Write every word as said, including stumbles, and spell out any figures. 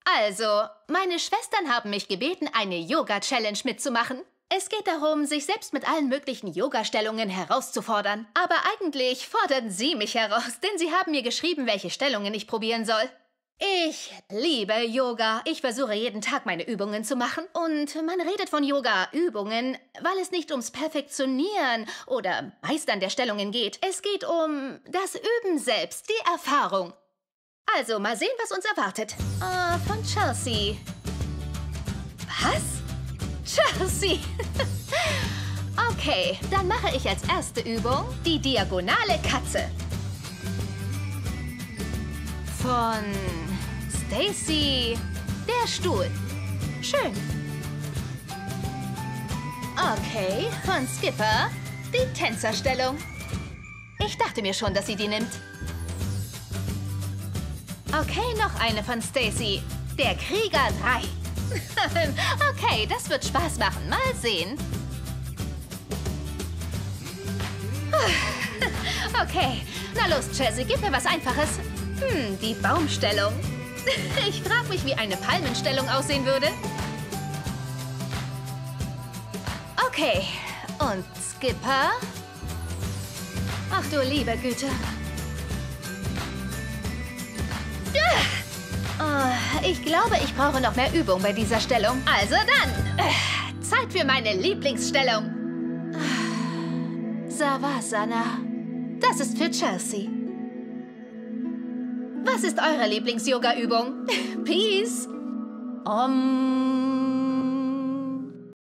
Also, meine Schwestern haben mich gebeten, eine Yoga-Challenge mitzumachen. Es geht darum, sich selbst mit allen möglichen Yoga-Stellungen herauszufordern. Aber eigentlich fordern sie mich heraus, denn sie haben mir geschrieben, welche Stellungen ich probieren soll. Ich liebe Yoga. Ich versuche jeden Tag meine Übungen zu machen. Und man redet von Yoga-Übungen, weil es nicht ums Perfektionieren oder Meistern der Stellungen geht. Es geht um das Üben selbst, die Erfahrung. Also, mal sehen, was uns erwartet. Ah, von Chelsea. Was? Chelsea! Okay, dann mache ich als erste Übung die diagonale Katze. Von Stacy, der Stuhl. Schön. Okay, von Skipper, die Tänzerstellung. Ich dachte mir schon, dass sie die nimmt. Okay, noch eine von Stacy. Der Krieger drei. Okay, das wird Spaß machen. Mal sehen. Okay, na los, Chelsea, gib mir was Einfaches. Hm, die Baumstellung. Ich frage mich, wie eine Palmenstellung aussehen würde. Okay, und Skipper? Ach du liebe Güte. Oh, ich glaube, ich brauche noch mehr Übung bei dieser Stellung. Also dann, äh, Zeit für meine Lieblingsstellung. Savasana. Das ist für Chelsea. Was ist eure Lieblings-Yoga-Übung? Peace. Om.